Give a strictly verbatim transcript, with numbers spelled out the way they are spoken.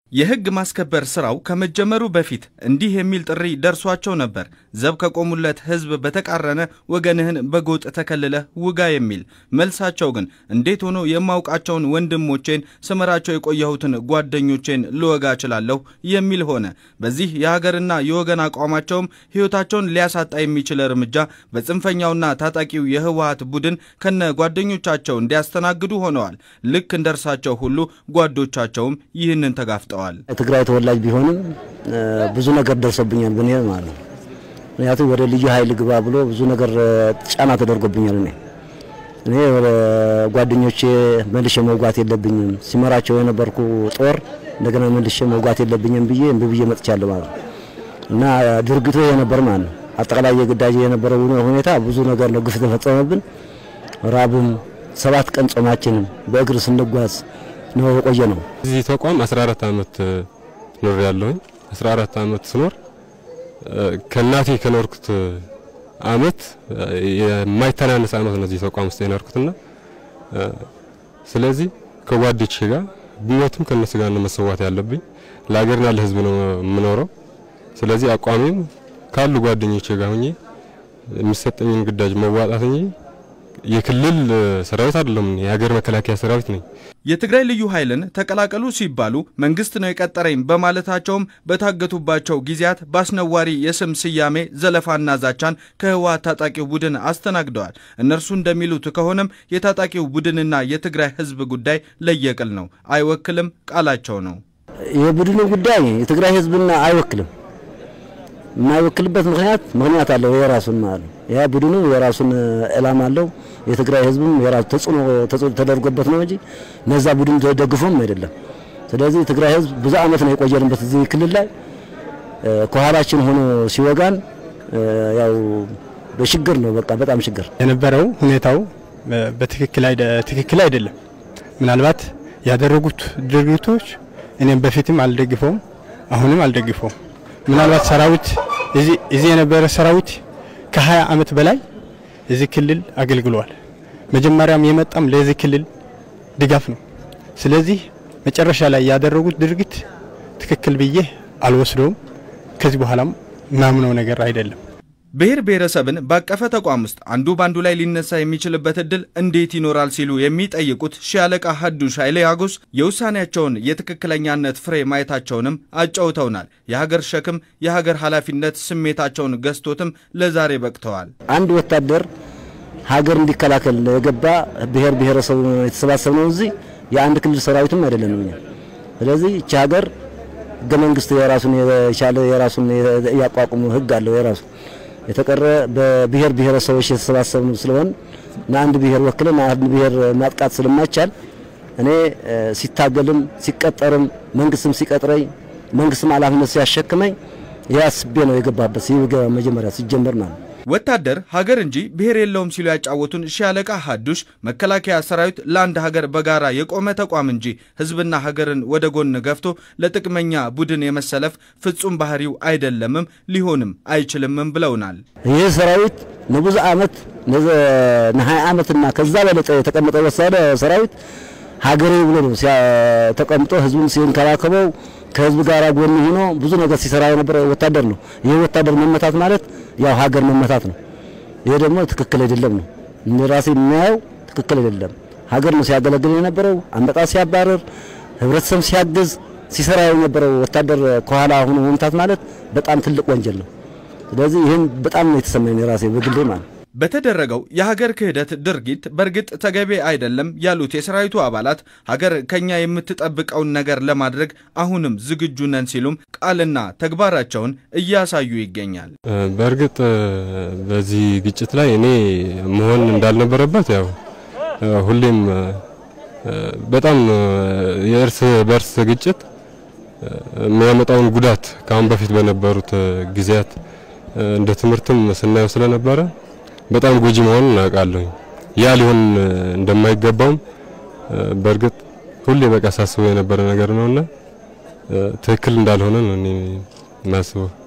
የህግ ማስከበር ስራው ከመጀመሩ በፊት እንዲህ የሚል ጥሪ ደርሷቸው ነበር። ዘብ ከቆሙለት ህዝብ በተቃረነ ወገንህን በጎጥ ተከልለ ውጋ የሚል መልሳቸው ግን እንዴት ሆኖ የማውቃቸውን ወንድሞቼን ስመራቸው የቆየሁትን ጓደኞቼን ልወጋ እችላለሁ የሚል ሆነ። በዚህ የሀገርና የወገን አቋማቸውም ህይወታቸውን ሊያሳጣ የሚችል እርምጃ በጽንፈኛውና ታጣቂው የህወሓት ቡድን ከነ ጓደኞቻቸው እንዲያስተናግዱ ሆነዋል። ልክ እንደርሳቸው ሁሉ ጓዶቻቸውም ይህንን ተጋፍጠዋል። ትግራይ ተወላጅ ቢሆንም ብዙ ነገር ደርሶብኛል በኔ ማለት ነው። ያቱ ወደ ልዩ ኃይል ግባ ብሎ ብዙ ነገር ጫና ተደርጎብኛል። እኔ እኔ ጓደኞቼ መልሼ መውጋት የለብኝም ሲመራቸው የነበርኩ ጦር እንደገና መልሼ መውጋት የለብኝም ብዬ እንብብዬ መጥቻለሁ ማለት እና ድርጊቱ የነበር ማለት አጠቃላይ የግዳጅ የነበረው ሁኔታ ብዙ ነገር ነው ግፍ ተፈጸመብን። ራብም ሰባት ቀን ጾማችንም በእግር ስንጓዝ ነው የቆየነው። እዚህ ተቋም አስራ አራት አመት ኖር ያለሁኝ አስራ አራት አመት ስኖር ከናቴ ከኖርኩት አመት የማይተናነስ አመት ነው እዚህ ተቋም ውስጥ የኖርኩትና ስለዚህ ከጓዶቼ ጋር ቢሞትም ከነሱ ጋር ነው መሰዋት ያለብኝ። ለሀገርና ለህዝብ ነው የምኖረው። ስለዚህ አቋሜም ካሉ ጓደኞቼ ጋር ሆኜ የሚሰጠኝን ግዳጅ መዋጣት እንጂ የክልል ሰራዊት አይደለም የሀገር መከላከያ ሰራዊት ነኝ። የትግራይ ልዩ ኃይልን ተቀላቀሉ ሲባሉ መንግስት ነው የቀጠረኝ በማለታቸውም በታገቱባቸው ጊዜያት ባስነዋሪ የስም ስያሜ ዘለፋና ዛቻን ከህወሓት ታጣቂው ቡድን አስተናግደዋል። እነርሱ እንደሚሉት ከሆነም የታጣቂው ቡድንና የትግራይ ህዝብ ጉዳይ ለየቅል ነው፣ አይወክልም ቃላቸው ነው። የቡድኑ ጉዳይ የትግራይ ህዝብና አይወክልም። ማይወክልበት ምክንያት ምክንያት አለው የራሱን ማለት ያ ቡድኑ የራሱን ዕላማ አለው። የትግራይ ህዝብም የራሱ ተጽዕኖ ተደርጎበት ነው እንጂ ነዛ ቡድን ተደግፎም አይደለም። ስለዚህ የትግራይ ህዝብ ብዙ አመት ነው የቆየንበት እዚህ ክልል ላይ ከኋላችን ሆኖ ሲወጋን ያው በሽግር ነው በቃ በጣም ሽግር የነበረው ሁኔታው በትክክል አይደ ትክክል አይደለም። ምናልባት ያደረጉት ድርጊቶች እኔም በፊትም አልደግፈውም አሁንም አልደግፈውም። ምናልባት ሰራዊት እዚህ እዚህ የነበረ ሰራዊት ከ20 አመት በላይ እዚህ ክልል አገልግሏል። መጀመሪያም የመጣም ለዚህ ክልል ድጋፍ ነው። ስለዚህ መጨረሻ ላይ ያደረጉት ድርጊት ትክክል ብዬ አልወስደውም። ከዚህ በኋላም ማምነው ነገር አይደለም። ብሔር ብሔረሰብን ባቀፈ ተቋም ውስጥ አንዱ ባንዱ ላይ ሊነሳ የሚችልበት እድል እንዴት ይኖራል ሲሉ የሚጠይቁት ሻለቃ ሀዱሽ ኃይሌ አጎስ የውሳኔያቸውን የትክክለኛነት ፍሬ ማየታቸውንም አጫውተውናል። የሀገር ሸክም የሀገር ኃላፊነት ስሜታቸውን ገዝቶትም ለዛሬ በቅተዋል። አንድ ወታደር ሀገር እንዲከላከል የገባ ብሔር ብሔረሰብ የተሰባሰበው እዚህ የአንድ ክልል ሰራዊትም አይደለም ነው። ስለዚህ እቺ ሀገር ህገ መንግስት የራሱን የቻለ የራሱን ያቋቁሙ ህግ አለው የራሱ የተቀረ በብሔር ብሔረሰቦች የተሰባሰቡ ስለሆነ አንድ ብሔር ወክለን አንድ ብሔር ማጥቃት ስለማይቻል እኔ ሲታገልም ሲቀጠርም መንግስትም ሲቀጥረኝ መንግስትም ኃላፊነት ሲያሸክመኝ ያስቤ ነው የገባበት ሲገባ መጀመሪያ ሲጀመር ማለት ወታደር ሀገር እንጂ ብሔር የለውም ሲሉ ያጫወቱን ሻለቃ ሀዱሽ መከላከያ ሰራዊት ለአንድ ሀገር በጋራ የቆመ ተቋም እንጂ ህዝብና ሀገርን ወደ ጎን ገፍቶ ለጥቅመኛ ቡድን የመሰለፍ ፍጹም ባህሪው አይደለምም ሊሆንም አይችልምም ብለውናል። ይህ ሰራዊት ለብዙ አመት ለ20 አመትና ከዛ በለጠ የተቀመጠ ወሳደ ሰራዊት ሀገሬ ብሎ ነው ተቀምጦ ህዝቡን ሲንከባከበው ከህዝብ ጋር ጎን ሆኖ ብዙ ነገር ሲሰራ የነበረ ወታደር ነው። ይሄ ወታደር መመታት ማለት ያው ሀገር መመታት ነው። ይሄ ደግሞ ትክክል አይደለም ነው እንደራሴ የሚያየው ትክክል አይደለም። ሀገር ነው ሲያገለግል የነበረው አንበጣ ሲያባረር ህብረተሰብ ሲያግዝ ሲሰራ የነበረው ወታደር ከኋላ ሆኖ መመታት ማለት በጣም ትልቅ ወንጀል ነው። ስለዚህ ይሄን በጣም ነው የተሰማኝ ራሴ በግሌ ማለት በተደረገው የሀገር ክህደት ድርጊት በርግጥ ተገቢ አይደለም ያሉት የሰራዊቱ አባላት ሀገር ከኛ የምትጠብቀውን ነገር ለማድረግ አሁንም ዝግጁ ነን ሲሉም ቃልና ተግባራቸውን እያሳዩ ይገኛል። በርግጥ በዚህ ግጭት ላይ እኔ መሆን እንዳልነበረበት ያው ሁሌም በጣም የእርስ በርስ ግጭት የሚያመጣውን ጉዳት ካሁን በፊት በነበሩት ጊዜያት እንደ ትምህርትም ስናየው ስለነበረ በጣም ጎጂ መሆኑን እናውቃለሁ። ያ ሊሆን እንደማይገባው በርግጥ ሁሌ በቃ ሳስበው የነበረ ነገር ነውና ትክክል እንዳልሆነ ነው እኔ ማስበው።